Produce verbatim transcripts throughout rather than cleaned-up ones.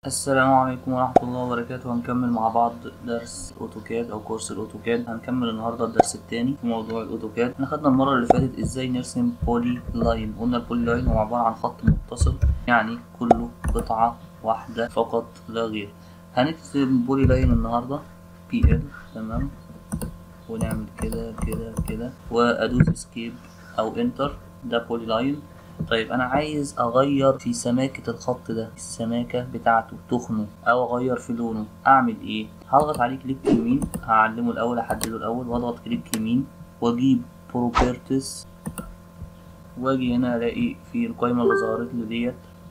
السلام عليكم ورحمة الله وبركاته. هنكمل مع بعض درس اوتوكاد او كورس الاوتوكاد. هنكمل النهاردة الدرس الثاني في موضوع الاوتوكاد. احنا خدنا المرة اللي فاتت ازاي نرسم بولي لاين. قلنا البولي لاين هو عبارة عن خط متصل، يعني كله قطعة واحدة فقط لا غير. هنكتب بولي لاين النهاردة بي ال، تمام، ونعمل كده كده كده وادوس اسكيب او انتر. ده بولي لاين. طيب انا عايز اغير في سماكة الخط ده، السماكة بتاعته تخنه او اغير في لونه. اعمل ايه؟ هضغط عليه كليك يمين، هعلمه الاول، احدده الاول واضغط كليك يمين واجيب بروبرتيز، واجي هنا الاقي في القائمة اللي ظهرت لي ديت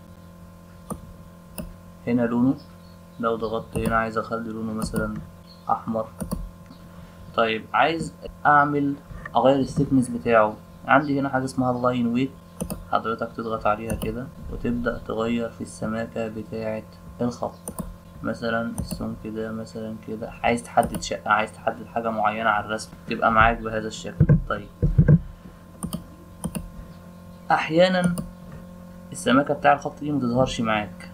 هنا لونه. لو ضغطت هنا عايز اخلي لونه مثلا احمر. طيب عايز اعمل اغير الثيكنس بتاعه. عندي هنا حاجة اسمها اللاين ويت، حضرتك تضغط عليها كده وتبدأ تغير في السماكة بتاعة الخط. مثلا السمك ده مثلا كده. عايز تحدد شقة، عايز تحدد حاجة معينة على الرسم تبقى معاك بهذا الشكل. طيب أحيانا السماكة بتاع الخط دي متظهرش معاك،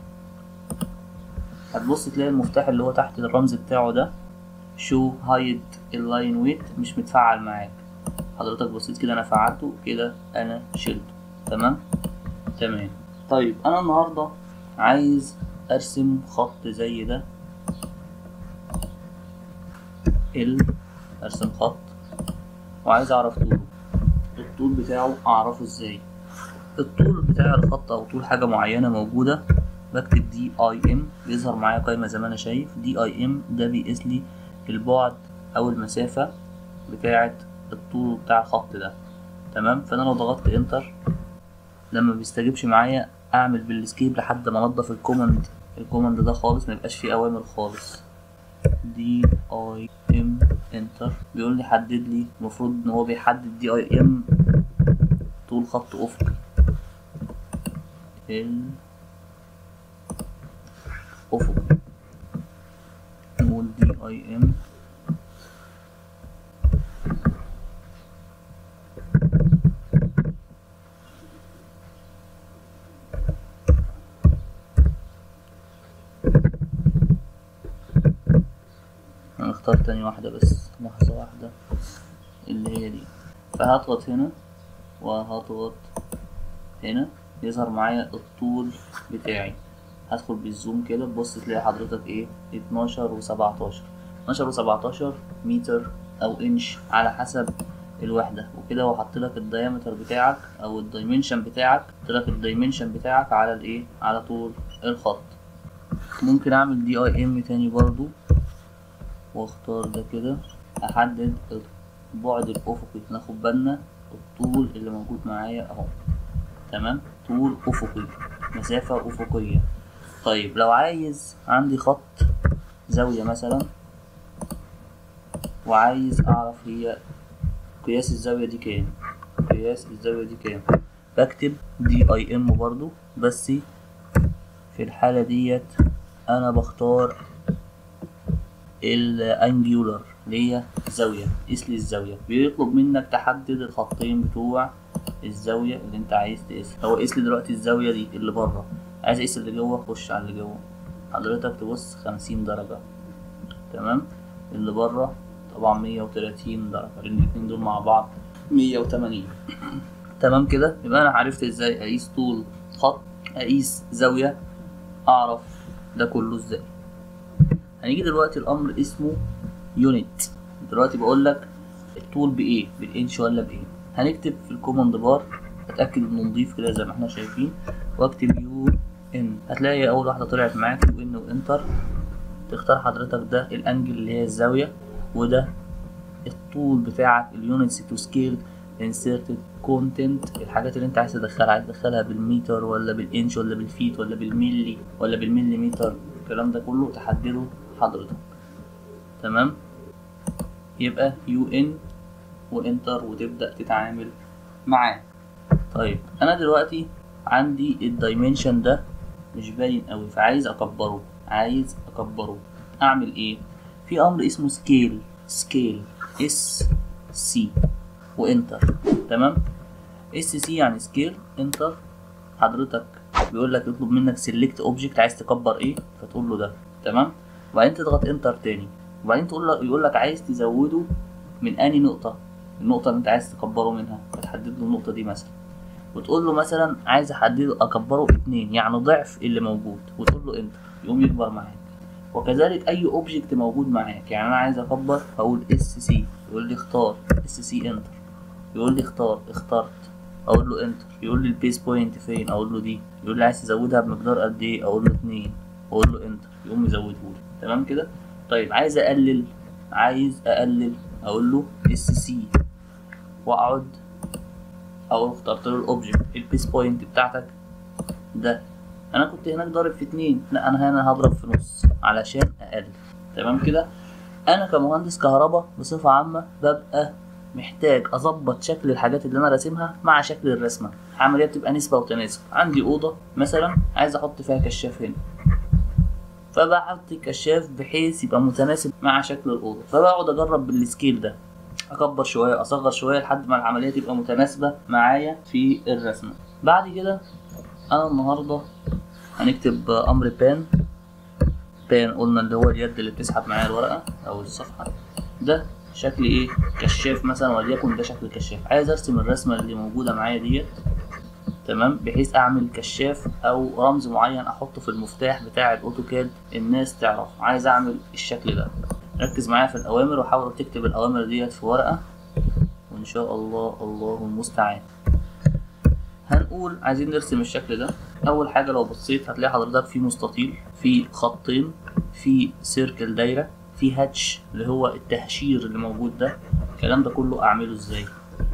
هتبص تلاقي المفتاح اللي هو تحت الرمز بتاعه ده شو هايد اللاين ويت مش متفعل معاك. حضرتك بصيت كده أنا فعلته كده، أنا شلته. تمام تمام. طيب انا النهارده عايز ارسم خط زي ده. ال ارسم خط وعايز اعرف طوله. الطول بتاعه اعرفه ازاي؟ الطول بتاع الخط او طول حاجه معينه موجوده، بكتب دي اي ام، بيظهر معايا قائمه زي ما انا شايف. دي اي ام ده بيقيس لي البعد او المسافه بتاعه الطول بتاع الخط ده. تمام. فانا لو ضغطت انتر لما بيستجيبش معايا اعمل بالاسكيب لحد ما انضف الكوماند الكوماند ده خالص، ما يبقاش فيه اوامر خالص. دي اي ام انتر بيقول لي حدد لي. المفروض ان هو بيحدد دي اي ام طول خط افقي. الافقي نقول دي اي ام هنختار تاني واحدة بس لحظة واحدة اللي هي دي. فهضغط هنا وهضغط هنا يظهر معايا الطول بتاعي. هدخل بالزوم كده تبص تلاقي حضرتك ايه اتناشر وسبعتاشر اتناشر وسبعتاشر متر او انش على حسب الوحدة. وكده هو حطلك الدايمتر بتاعك او الدايمنشن بتاعك، حطلك الدايمنشن بتاعك على الايه على طول الخط. ممكن اعمل دي اي ام تاني برضو واختار ده كده، احدد البعد الافقي. ناخد بالنا الطول اللي موجود معايا اهو. تمام، طول افقي، مسافة افقية. طيب لو عايز عندي خط زاوية مثلا وعايز اعرف هي قياس الزاوية دي كام، قياس الزاوية دي كام، بكتب دي اي ام برضو. بس في الحالة ديت انا بختار الانجولار اللي هي زاوية. قيس لي الزاوية، بيطلب منك تحدد الخطين بتوع الزاوية اللي انت عايز تقيسها. هو قيس لي دلوقتي الزاوية دي اللي بره، عايز اقيس اللي جوه، خش على اللي جوه. حضرتك تبص خمسين درجة. تمام. اللي بره طبعا مية وتلاتين درجة، لان الاتنين دول مع بعض مية وتمانين. تمام كده. يبقى انا عرفت ازاي اقيس طول خط، اقيس زاوية، اعرف ده كله ازاي. هنيجي دلوقتي الامر اسمه يونت. دلوقتي بقول لك الطول بايه، بالانش ولا بايه. هنكتب في الكوماند بار، اتاكد انه نضيف كده زي ما احنا شايفين، واكتب يو ان. هتلاقي اول واحده طلعت معاك يو ان وانتر. تختار حضرتك ده الانجل اللي هي الزاويه، وده الطول بتاعك اليونتس تو سكيل انسيرتد كونتنت. الحاجات اللي انت عايز تدخلها، عايز تدخلها بالمتر ولا بالانش ولا بالفيت ولا بالملي ولا بالمليمتر، الكلام ده كله تحدده حضرتك. تمام. يبقى يو ان وانتر وتبدأ تتعامل معاه. طيب انا دلوقتي عندي الدايمنشن ده مش باين قوي، فعايز اكبره عايز اكبره اعمل ايه؟ في امر اسمه سكيل. سكيل اس سي وانتر. تمام. اس سي يعني سكيل، انتر. حضرتك بيقول لك يطلب منك سيلكت اوبجكت، عايز تكبر ايه فتقول له ده، تمام. وبعدين تضغط انتر تاني، وبعدين تقول له يقول لك عايز تزوده من انهي نقطه، النقطه اللي انت عايز تكبره منها، فتحدد له النقطه دي مثلا، وتقول له مثلا عايز احدده اكبره اتنين يعني ضعف اللي موجود، وتقول له انتر يقوم يكبر معاك. وكذلك اي اوبجكت موجود معاك، يعني انا عايز اكبر هقول اس سي، يقول لي اختار اس سي انتر، يقول لي اختار، اخترت، اقول له انتر، يقول لي البيس بوينت فين، اقول له دي، يقول لي عايز تزودها بمقدار قد ايه، اقول له اتنين، اقول له انتر يقوم يزوده لي، تمام كده. طيب عايز اقلل، عايز اقلل اقول له اس سي، واقعد اقول اخترت له الاوبجكت، البيس بوينت بتاعتك ده، انا كنت هناك ضارب في اتنين، لا انا هنا هضرب في نص علشان اقلل، تمام كده. انا كمهندس كهرباء بصفة عامة ببقى محتاج اظبط شكل الحاجات اللي انا راسمها مع شكل الرسمة، العملية بتبقى نسبة وتناسب. عندي اوضة مثلا عايز احط فيها كشاف هنا، فبحط كشاف بحيث يبقى متناسب مع شكل الاوضة، فبقعد اجرب بالسكيل ده، اكبر شوية اصغر شوية لحد ما العملية تبقى متناسبة معايا في الرسمة. بعد كده انا النهاردة هنكتب امر بان، بان قلنا اللي هو اليد اللي بتسحب معايا الورقة او الصفحة، ده شكل ايه كشاف مثلا، وليكن ده شكل كشاف. عايز ارسم الرسمة اللي موجودة معايا ديت، تمام، بحيث اعمل كشاف او رمز معين احطه في المفتاح بتاع الاوتوكاد الناس تعرف عايز اعمل الشكل ده. ركز معايا في الاوامر وحاول تكتب الاوامر ديت في ورقة، وان شاء الله الله المستعان. هنقول عايزين نرسم الشكل ده. اول حاجة لو بصيت هتلاقي حضرتك في مستطيل، في خطين، في سيركل دايرة، في هاتش اللي هو التهشير اللي موجود ده. الكلام ده كله اعمله ازاي؟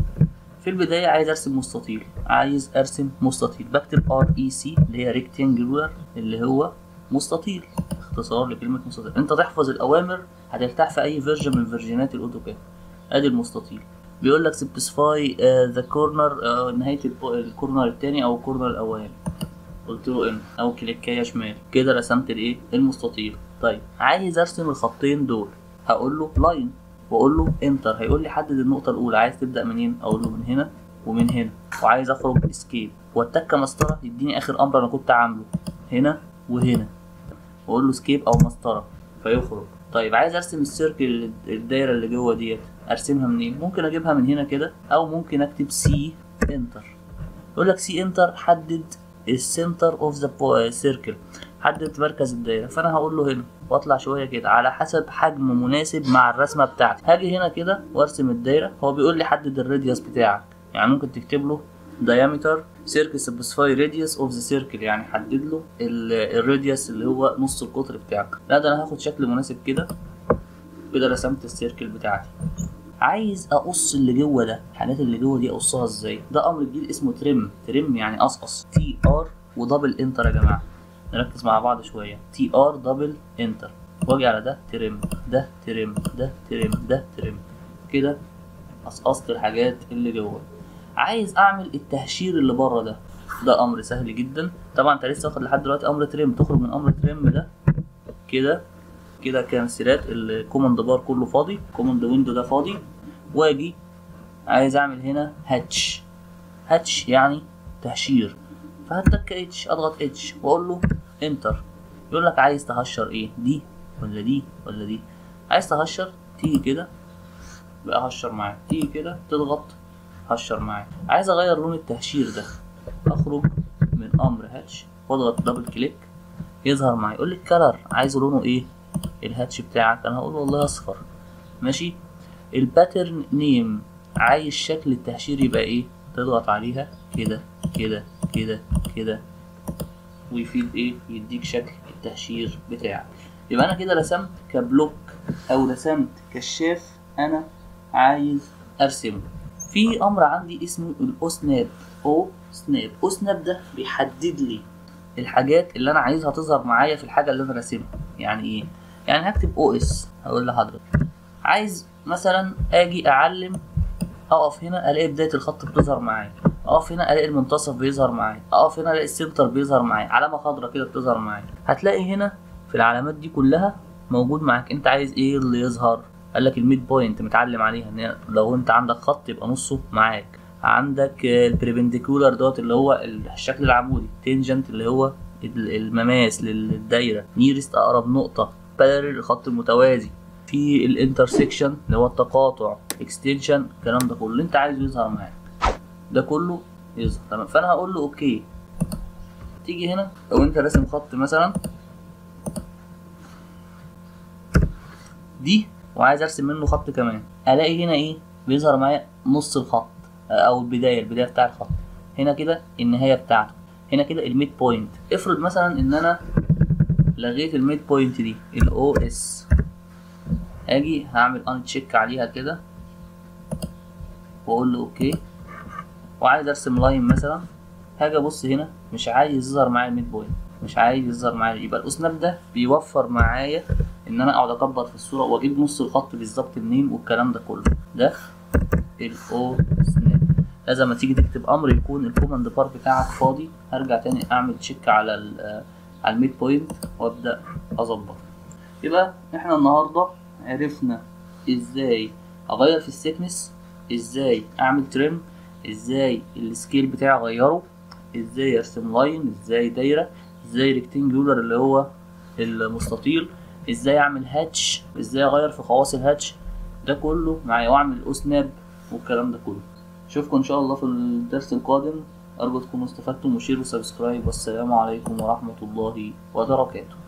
في البداية عايز ارسم مستطيل، عايز ارسم مستطيل بكتب ار اي سي اللي هي ريكتانجولار اللي هو مستطيل، اختصار لكلمة مستطيل. انت تحفظ الاوامر هترتاح في اي فيرجن من فيرجنات الاوتوكاد. ادي المستطيل، بيقول لك سبيسيفاي ذا كورنر، نهاية الكورنر التاني او الكورنر الاولاني، قلت له ان او كليكايه شمال كده رسمت الايه المستطيل. طيب عايز ارسم الخطين دول، هقول له لاين واقول له انتر، هيقول لي حدد النقطه الاولى، عايز تبدا منين، اقول له من هنا ومن هنا، وعايز اخرج اسكيب واتك مسطره يديني اخر امر انا كنت عامله هنا وهنا، واقول له سكيب او مسطره فيخرج. طيب عايز ارسم السيركل الدايره اللي جوه ديت، ارسمها منين؟ ممكن اجيبها من هنا كده، او ممكن اكتب سي انتر، يقول لك سي انتر حدد السنتر اوف ذا سيركل، حدد مركز الدايره. فانا هقول له هنا واطلع شويه كده على حسب حجم مناسب مع الرسمه بتاعتي. هاجي هنا كده وارسم الدايره، هو بيقول لي حدد الراديوس بتاعك، يعني ممكن تكتب له diameter circle specify radius of the circle، يعني حدد له الراديوس اللي هو نص القطر بتاعك. لا ده انا هاخد شكل مناسب كده كده، رسمت السيركل بتاعتي. عايز اقص اللي جوه ده، الحاجات اللي جوه دي اقصها ازاي؟ ده امر جديد اسمه تريم، تريم يعني قصقص، تي ار ودبل انتر يا جماعه، نركز مع بعض شويه، تي ار دبل انتر، واجي على ده تريم، ده تريم، ده تريم، ده تريم، كده قصقصت الحاجات اللي جوه. عايز اعمل التهشير اللي بره ده، ده امر سهل جدا. طبعا انت لسه واخد لحد دلوقتي امر تريم، تخرج من امر تريم ده كده كده كانسلات، الكوماند بار كله فاضي، كوماند ويندو ده فاضي، واجي عايز اعمل هنا هاتش، هاتش يعني تهشير، فهتك اتش، اضغط اتش واقول له انتر، يقول لك عايز تهشر ايه، دي ولا دي ولا دي؟ عايز تهشر تيجي كده بقى هشر معاك، تيجي كده تضغط هشر معاك. عايز اغير لون التهشير ده، اخرج من امر هاتش واضغط دبل كليك يظهر معايا، يقول لي الكلر عايز لونه ايه الهاتش بتاعك، انا هقول والله اصفر ماشي. الباترن نيم عايز شكل التهشير يبقى ايه، تضغط عليها كده كده كده كده ويفيد ايه، يديك شكل التهشير بتاعك. يبقى انا كده رسمت كبلوك او رسمت كشاف انا عايز ارسمه. في امر عندي اسمه الاو سناب، او سناب، او سناب ده بيحدد لي الحاجات اللي انا عايزها تظهر معايا في الحاجه اللي انا راسمها. يعني ايه؟ يعني هكتب او اس، هقول لحضرتك عايز مثلا اجي اعلم، اقف هنا الاقي بدايه الخط بتظهر معايا، اقف هنا الاقي المنتصف بيظهر معايا، اقف هنا الاقي السنتر بيظهر معايا، علامه خضراء كده بتظهر معايا. هتلاقي هنا في العلامات دي كلها موجود معاك انت عايز ايه اللي يظهر. قال لك الميد بوينت متعلم عليها ان لو انت عندك خط يبقى نصه معاك، عندك البريبنديكولار دوت اللي هو الشكل العمودي، تنجنت اللي هو المماس للدايره، نيرست اقرب نقطه، بارل الخط المتوازي، في الانترسكشن اللي هو التقاطع، اكستنشن، الكلام ده كله اللي انت عايزه يظهر معاك ده كله يظهر. تمام، فانا هقول له اوكي. تيجي هنا لو انت راسم خط مثلا دي وعايز ارسم منه خط كمان، الاقي هنا ايه بيظهر معايا نص الخط او البدايه البدايه بتاع الخط، هنا كده النهايه بتاعته، هنا كده الميد بوينت. افرض مثلا ان انا لغيت الميد بوينت دي الاو اس، اجي هعمل ان تشيك عليها كده واقول له اوكي، وعايز ارسم لاين مثلا، هاجي ابص هنا مش عايز يظهر معايا الميد بوينت، مش عايز يظهر معايا. يبقى الاسناب ده بيوفر معايا ان انا اقعد اكبر في الصوره واجيب نص الخط بالظبط منين والكلام ده كله. ده الاو سناب. لازم تيجي تكتب امر يكون الكوماند بار بتاعك فاضي، هرجع تاني اعمل تشيك على ال على الميد بوينت وابدا اظبط. يبقى احنا النهارده عرفنا ازاي اغير في السيكنس، ازاي اعمل تريم، ازاي السكيل بتاعي اغيره، ازاي ارسم لاين، ازاي دايره، ازاي ريكتنجولر اللي هو المستطيل، ازاي اعمل هاتش، ازاي اغير في خواص الهاتش ده كله معايا، واعمل او سناب والكلام ده كله. اشوفكم ان شاء الله في الدرس القادم، ارجو تكونوا استفدتم، وشير وسبسكرايب، والسلام عليكم ورحمه الله وبركاته.